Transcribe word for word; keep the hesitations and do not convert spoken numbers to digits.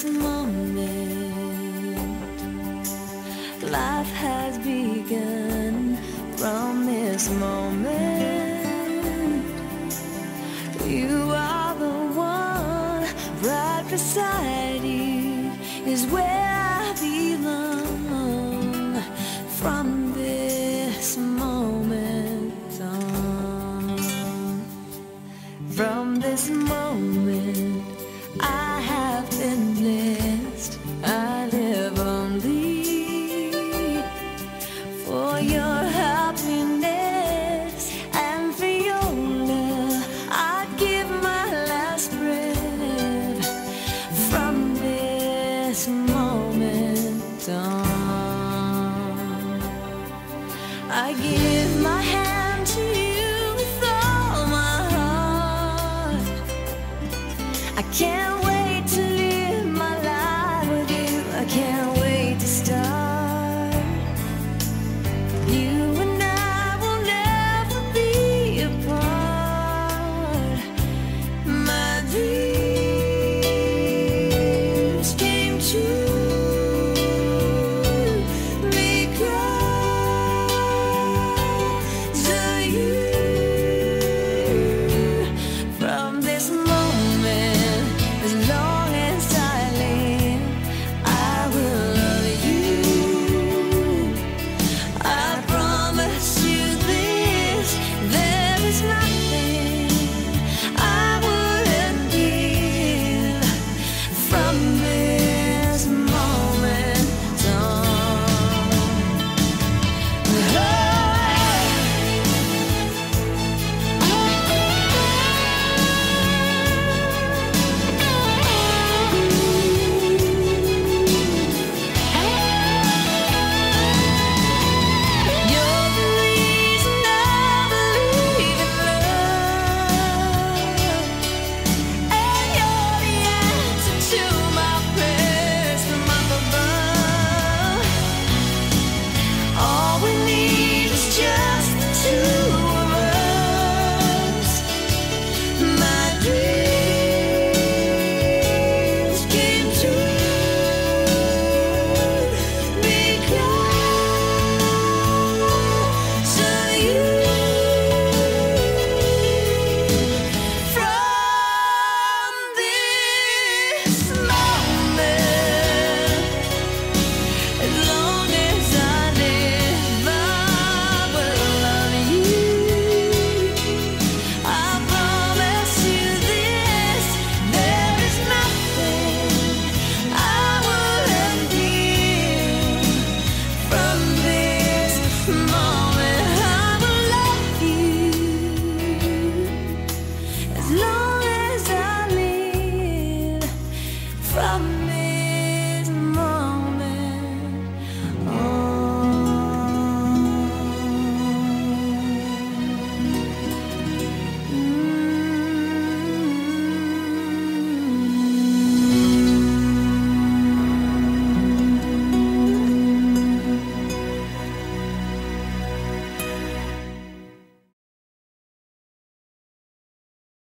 this moment, life has begun. From this moment, you are the one. Right beside you is where I belong. From this moment on, from this moment, I have been blessed. I live only for your happiness and for your love. I give my last breath. From this moment on, I give my hand to you with all my heart. I can't